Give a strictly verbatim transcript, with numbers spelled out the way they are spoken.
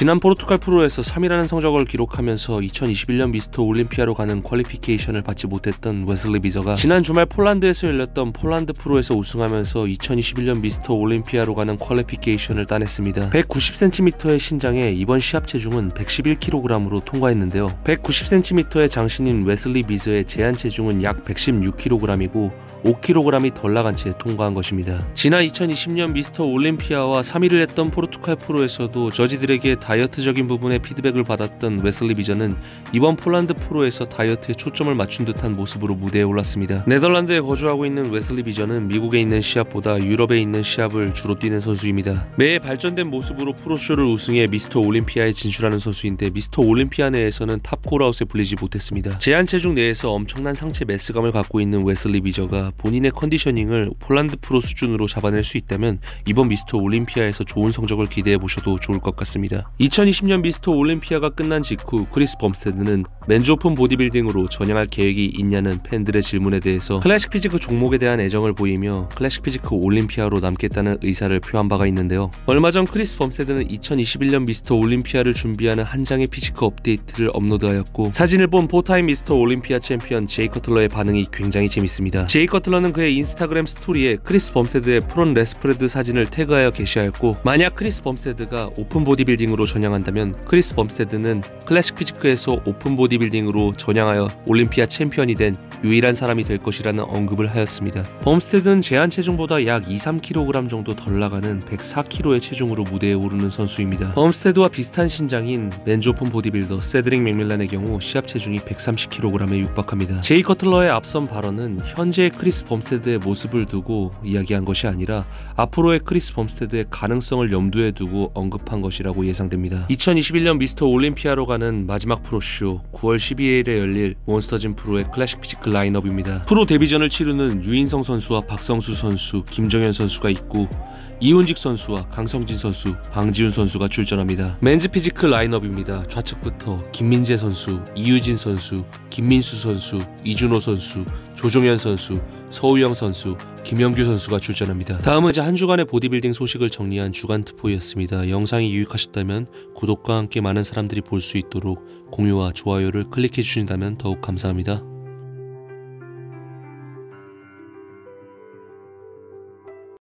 지난 포르투갈 프로에서 삼 위라는 성적을 기록하면서 이천이십일 년 미스터 올림피아로 가는 퀄리피케이션을 받지 못했던 웨슬리 비저가 지난 주말 폴란드에서 열렸던 폴란드 프로에서 우승하면서 이천이십일 년 미스터 올림피아로 가는 퀄리피케이션을 따냈습니다. 백구십 센티미터의 신장에 이번 시합 체중은 백십일 킬로그램으로 통과했는데요. 백구십 센티미터의 장신인 웨슬리 비저의 제한 체중은 약 백십육 킬로그램이고 오 킬로그램이 덜 나간 채 통과한 것입니다. 지난 이천이십 년 미스터 올림피아와 삼 위를 했던 포르투갈 프로에서도 저지들에게 다이어트적인 부분에 피드백을 받았던 웨슬리 비저는 이번 폴란드 프로에서 다이어트에 초점을 맞춘 듯한 모습으로 무대에 올랐습니다. 네덜란드에 거주하고 있는 웨슬리 비저는 미국에 있는 시합보다 유럽에 있는 시합을 주로 뛰는 선수입니다. 매해 발전된 모습으로 프로쇼를 우승해 미스터 올림피아에 진출하는 선수인데 미스터 올림피아 내에서는 탑 콜아웃에 불리지 못했습니다. 제한 체중 내에서 엄청난 상체 매스감을 갖고 있는 웨슬리 비저가 본인의 컨디셔닝을 폴란드 프로 수준으로 잡아낼 수 있다면 이번 미스터 올림피아에서 좋은 성적을 기대해 보셔도 좋을 것 같습니다. 이천이십 년 미스터 올림피아가 끝난 직후 크리스 범스테드는 맨즈 오픈 보디빌딩으로 전향할 계획이 있냐는 팬들의 질문에 대해서 클래식 피지크 종목에 대한 애정을 보이며 클래식 피지크 올림피아로 남겠다는 의사를 표한 바가 있는데요. 얼마 전 크리스 범스테드는 이천이십일 년 미스터 올림피아를 준비하는 한 장의 피지크 업데이트를 업로드하였고 사진을 본 포타임 미스터 올림피아 챔피언 제이 커틀러의 반응이 굉장히 재밌습니다. 제이 커틀러는 그의 인스타그램 스토리에 크리스 범스테드의 프론 레스프레드 사진을 태그하여 게시하였고 만약 크리스 범스테드가 오픈 보디빌딩으로 전향한다면 크리스 범스테드는 클래식 피지크에서 오픈 보디빌딩으로 전향하여 올림피아 챔피언이 된 유일한 사람이 될 것이라는 언급을 하였습니다. 범스테드는 제한 체중보다 약 이, 삼 킬로그램 정도 덜 나가는 백사 킬로그램의 체중으로 무대에 오르는 선수입니다. 범스테드와 비슷한 신장인 맨즈 오픈 보디빌더 세드릭 맥밀란의 경우 시합 체중이 백삼십 킬로그램에 육박합니다. 제이 커틀러의 앞선 발언은 현재의 크리스 범스테드의 모습을 두고 이야기한 것이 아니라 앞으로의 크리스 범스테드의 가능성을 염두에 두고 언급한 것이라고 예상됩니다. 이천이십일 년 미스터 올림피아로 가는 마지막 프로쇼 구월 십이일에 열릴 몬스터짐 프로의 클래식 피지크 라인업입니다. 프로 데뷔전을 치르는 유인성 선수와 박성수 선수, 김정현 선수가 있고 이훈직 선수와 강성진 선수, 방지훈 선수가 출전합니다. 맨즈 피지크 라인업입니다. 좌측부터 김민재 선수, 이유진 선수, 김민수 선수, 이준호 선수, 조종현 선수, 서우영 선수, 김영규 선수가 출전합니다. 다음은 이제 한 주간의 보디빌딩 소식을 정리한 주간 특보였습니다. 영상이 유익하셨다면 구독과 함께 많은 사람들이 볼 수 있도록 공유와 좋아요를 클릭해 주신다면 더욱 감사합니다.